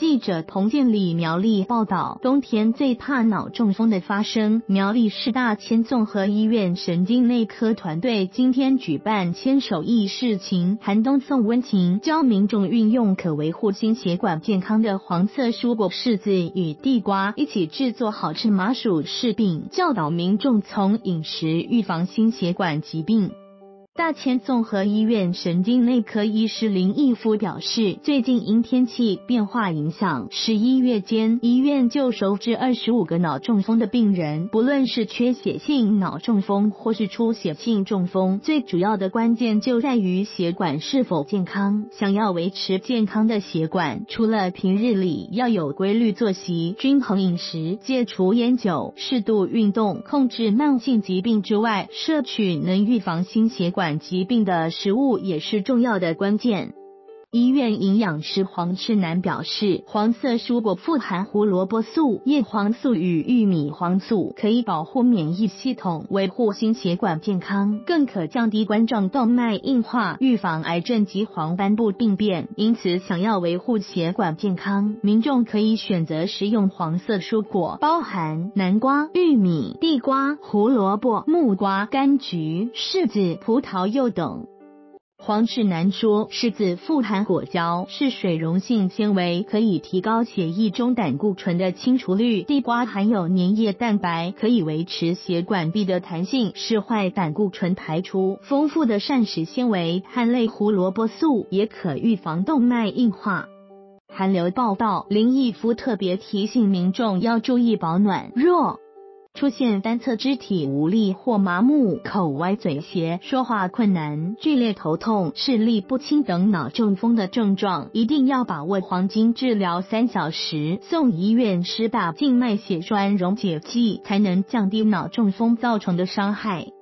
记者童建里苗栗报道，冬天最怕脑中风的发生。苗栗市大千综合医院神经内科团队今天举办牵手义事情，寒冬送温情，教民众运用可维护心血管健康的黄色蔬果柿子与地瓜，一起制作好吃麻薯柿饼，教导民众从饮食预防心血管疾病。大千综合医院神经内科医师林义夫表示，最近因天气变化影响，11月间医院就收治25个脑中风的病人，不论是缺血性脑中风或是出血性中风，最主要的关键就在于血管是否健康。想要维持健康的血管，除了平日里要有规律作息、均衡饮食、戒除烟酒、适度运动、控制慢性疾病之外，摄取能预防心血管疾病的食物也是重要的关键。医院营养师黄世南表示，黄色蔬果富含胡萝卜素、叶黄素与玉米黄素，可以保护免疫系统，维护心血管健康，更可降低冠状动脉硬化，预防癌症及黄斑部病变。因此，想要维护血管健康，民众可以选择食用黄色蔬果，包含南瓜、玉米、地瓜、胡萝卜、木瓜、柑橘、柿子、葡萄柚等。黄世南说，柿子富含果胶，是水溶性纤维，可以提高血液中胆固醇的清除率；地瓜含有粘液蛋白，可以维持血管壁的弹性，使坏胆固醇排出；丰富的膳食纤维和类胡萝卜素也可预防动脉硬化。韩流报道，林义夫特别提醒民众要注意保暖，若出现单侧肢体无力或麻木、口歪嘴斜、说话困难、剧烈头痛、视力不清等脑中风的症状，一定要把握黄金治疗3小时，送医院施打静脉血栓溶解剂，才能降低脑中风造成的伤害。